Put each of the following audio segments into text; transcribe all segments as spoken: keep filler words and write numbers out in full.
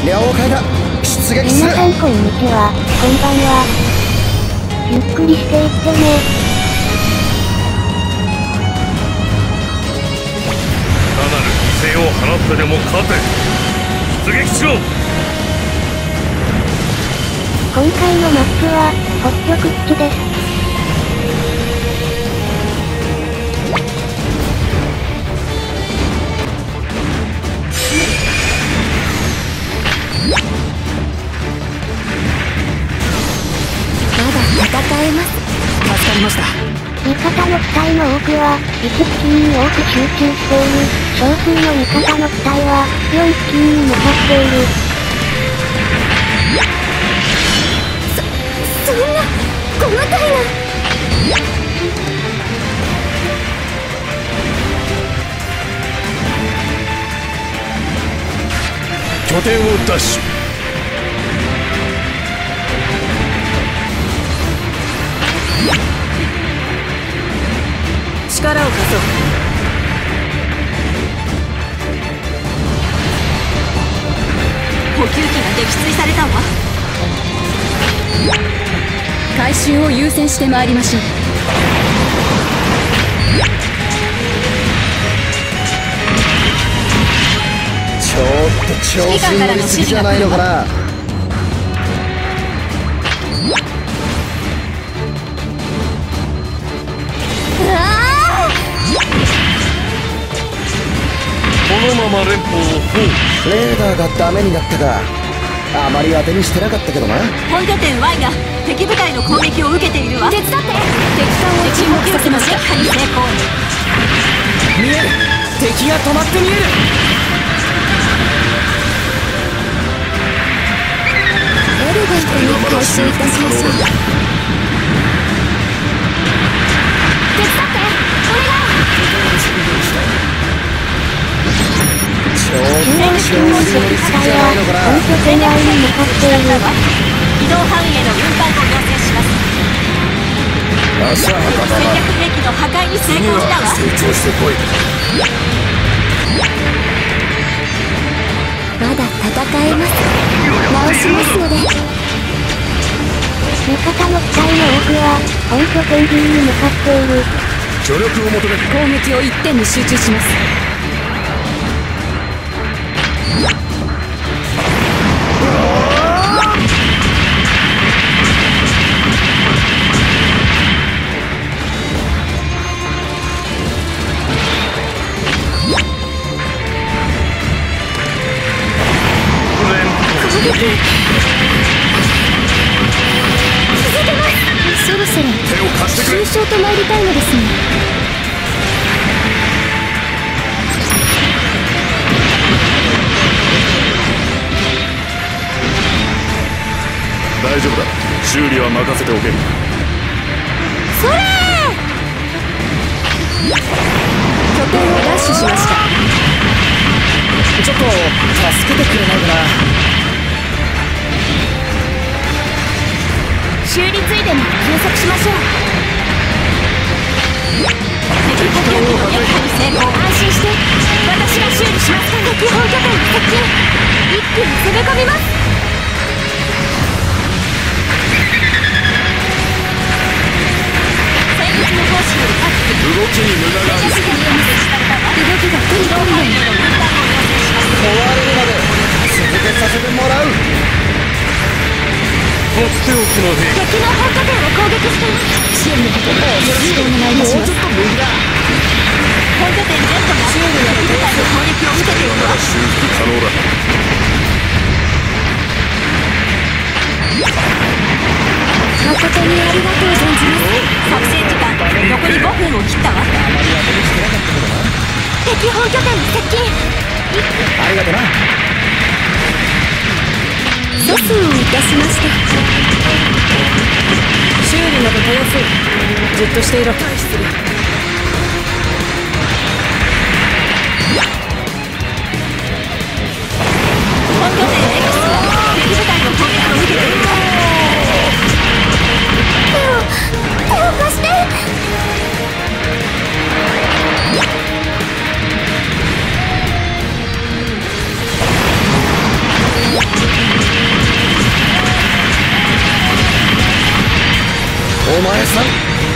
了解だ。出撃する。 皆さんこんにちは、こんばんは。ゆっくりしていってね。 いかなる犠牲を払ってでも勝て。出撃しろ。 今回のマップは北極基地です。戦えます。 助かりました。 味方の機体の多くは、いち付近に多く集中している。少数の味方の機体は、よん付近に向かっている。そ、そんな、細かいな。 拠点を奪取。 力を貸そう。 補給機が撃墜されたわ。 回収を優先してまいりましょう。 ちょっと調子に乗りすぎじゃないのかな。 このまま連邦を包囲。 レーダーがダメになったか。あまり当てにしてなかったけどな。 本拠点 Y が敵部隊の攻撃を受けているわ。手伝って。敵艦を沈没させました。撃破に成功。 見える。敵が止まって見える。 エレガントに回収いたしましょう。手伝って。お願い。 ちょっと調子に乗りすぎじゃないのかな。 本拠点内に向かっている。 移動範囲への運搬を要請します。 朝はか戦略兵器の破壊に成功したわ。 成長してこい。 まだ戦えます。直しますので。味方の機体の多くは本拠点 B に向かっている。 助力を求める。 攻撃を一点に集中します。 そろそろ手を貸してくれ。 終章と参りたいのですね。 大丈夫だ。修理は任せておけ。 それ拠点を奪取しました。 ちょっと助けてくれないかな。 修理ついでに休息しましょう。 敵補給機の撃破に成功。 安心して、私が修理します。敵本拠点に接近。一気に攻め込みます。 戦術の方針より各機動きに無駄がある。 動きが来る移動範囲への運搬を要請します。 終わるまで続けさせてもらう。 とっておきの兵器。 敵の本拠点を攻撃しています。支援のことよろしくお願いいたします。 もうちょっと右だ。 本拠点 Z が敵部隊の攻撃を受けているわ。 修復可能だ。 誠にありがとう存じます。 作戦時間残りごふんを切ったわ。 敵本拠点に接近。 ありがとな。 粗相をいたしました。 修理などたやすい。じっとしていろ。退避する。 本拠点 X は敵部隊の攻撃を受けているわ。 手を手を貸して。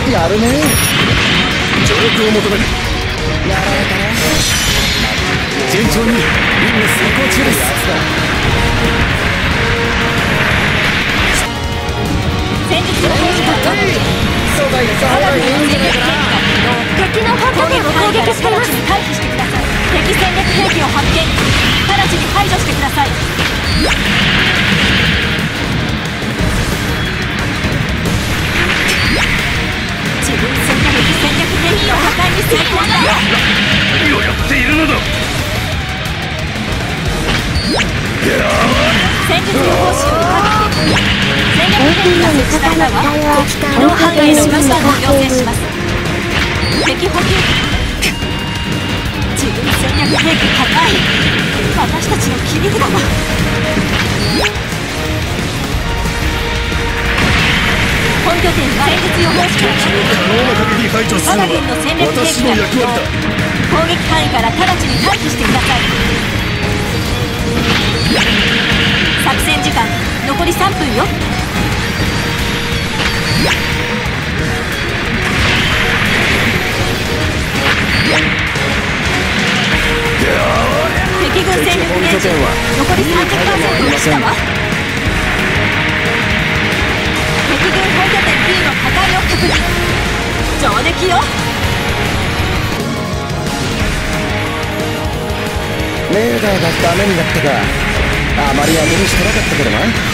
やるね。 助力を求める。 やられたね。 順調に任務遂行中です。 戦術の兵士がそうだよ、そうだよ、いいんじゃないかな。 敵の本拠点を攻撃してます。回避してください。敵戦略兵器を発見。直ちに排除してください。自分戦略戦略兵器を破壊に成功だ。 何をやっているのだ。 戦術の方針を確保。戦略兵器が設置されたわ。機動範囲への無視を要請します。敵補給。自分戦略兵器破壊。私たちの切り札だ。本拠点は戦術予報士から可能な限り排除するの我が軍の戦略は私の兵器が役割だ。 攻撃範囲から直ちに退避してください。作戦時間残りさんぷんよ。敵軍戦力ゲージ残り さんじゅっパーセント を切ったわ。敵軍本拠点 B の破壊を確認。上出来よ。 レーダーがダメになったか。あまり当てにしてなかったけどな。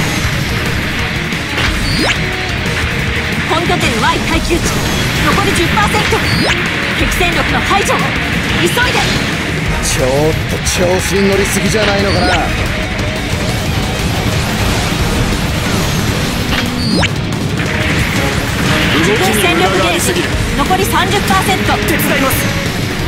本拠点 Y 耐久値残り じゅっパーセント。敵戦力の排除を急いで。 ちょっと調子に乗りすぎじゃないのかな。 自分戦力ゲージ残り さんじゅっパーセント。 手伝います。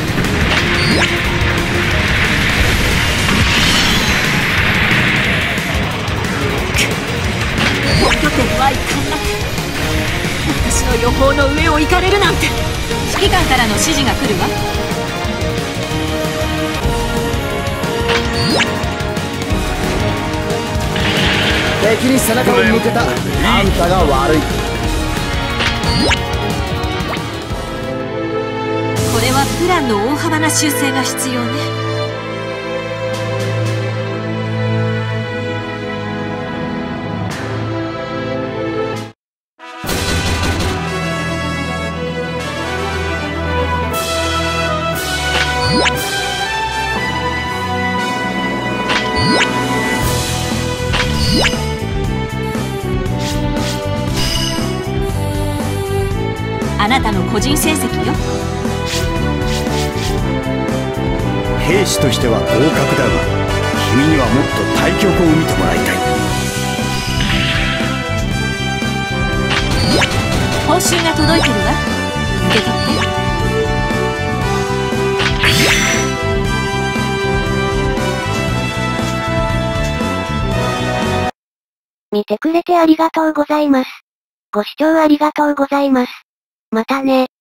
本拠点は遺憾なく私の予報の上を行かれるなんて。指揮官からの指示が来るわ。 敵に背中を向けたあんたが悪い。 これはプランの大幅な修正が必要ね。あなたの個人成績よ。 兵士としては合格だが、君にはもっと対局を見てもらいたい。 報酬が届いてるわ。受け取って。 見てくれてありがとうございます。ご視聴ありがとうございます。またね。